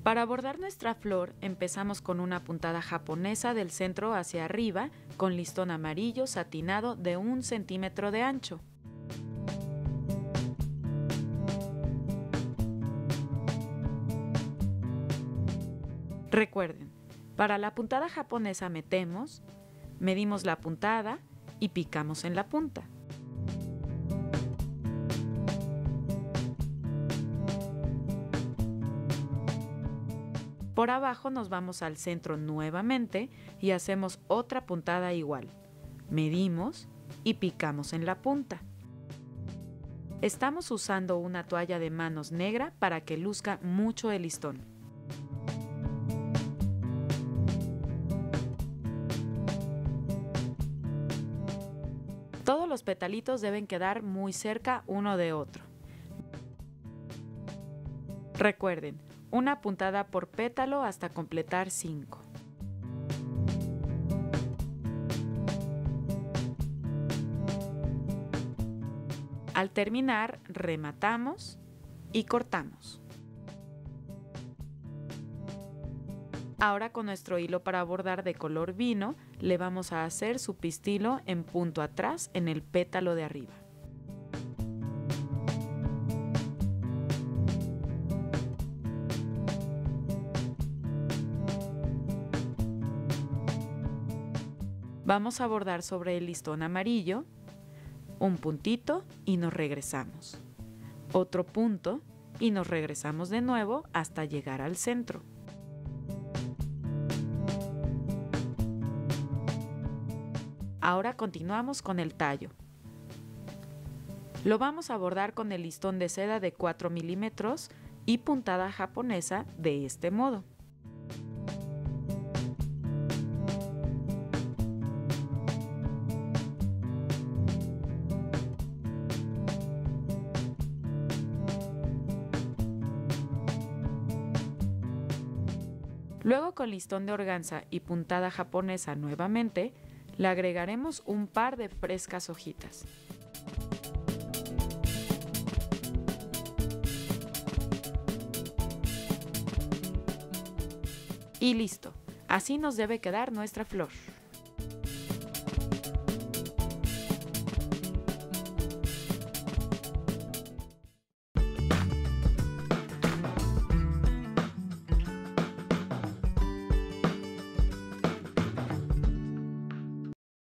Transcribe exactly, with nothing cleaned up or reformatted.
Para bordar nuestra flor, empezamos con una puntada japonesa del centro hacia arriba con listón amarillo satinado de un centímetro de ancho. Recuerden, para la puntada japonesa metemos, medimos la puntada y picamos en la punta. Por abajo nos vamos al centro nuevamente y hacemos otra puntada igual. Medimos y picamos en la punta. Estamos usando una toalla de manos negra para que luzca mucho el listón. Todos los petalitos deben quedar muy cerca uno de otro. Recuerden, una puntada por pétalo hasta completar cinco. Al terminar, rematamos y cortamos. Ahora con nuestro hilo para bordar de color vino, le vamos a hacer su pistilo en punto atrás en el pétalo de arriba. Vamos a bordar sobre el listón amarillo, un puntito y nos regresamos. Otro punto y nos regresamos de nuevo hasta llegar al centro. Ahora continuamos con el tallo. Lo vamos a bordar con el listón de seda de cuatro milímetros y puntada japonesa de este modo. Luego con listón de organza y puntada japonesa nuevamente, le agregaremos un par de frescas hojitas. Y listo, así nos debe quedar nuestra flor.